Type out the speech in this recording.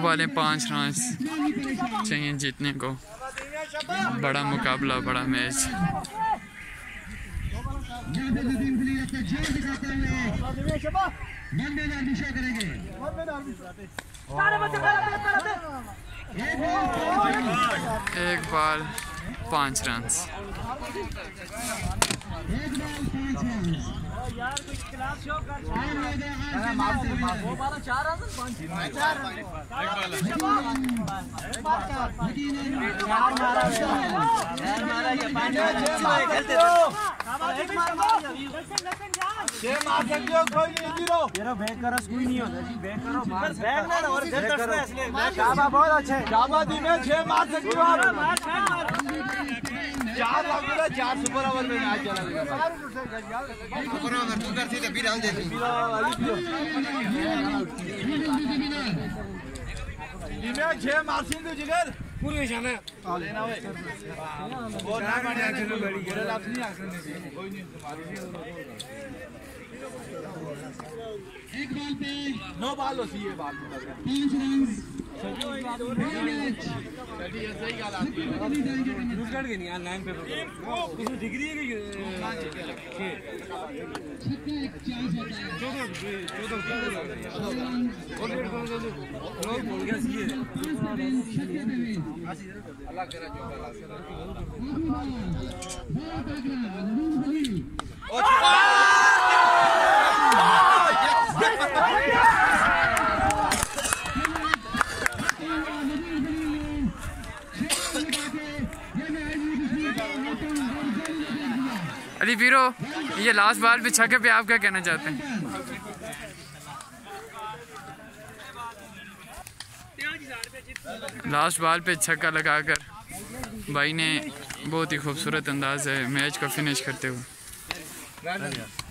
बॉलें 5 run चाहिए जीतने को। बड़ा मुकाबला, बड़ा मैच। एक बॉल 5 रन। बहुत अच्छे शाबादी में 6 मार सकते हो आप। 4 लाख 4 सुपर ओवर में आज चला गया। सुपर ओवर तू कर सीधे बिराल दे दिमे 6 मार सिंधु जिगर पूरी निशान है लेना भाई वो ना मार एक्शन बड़ी गिरल आप नहीं एक्शन दे कोई नहीं तुम्हारी एक बॉल पे 9 बॉल होती है बात 5 रन सही गाल आती है रुक के नहीं यार लाइन पे कुछ डिग्री है कि अल्लाह करा जो अली वीरो, ये लास्ट बॉल पे छक्के पे आप क्या कहना चाहते हैं? लास्ट बॉल पे छक्का लगाकर भाई ने बहुत ही खूबसूरत अंदाज है मैच को फिनिश करते हुए।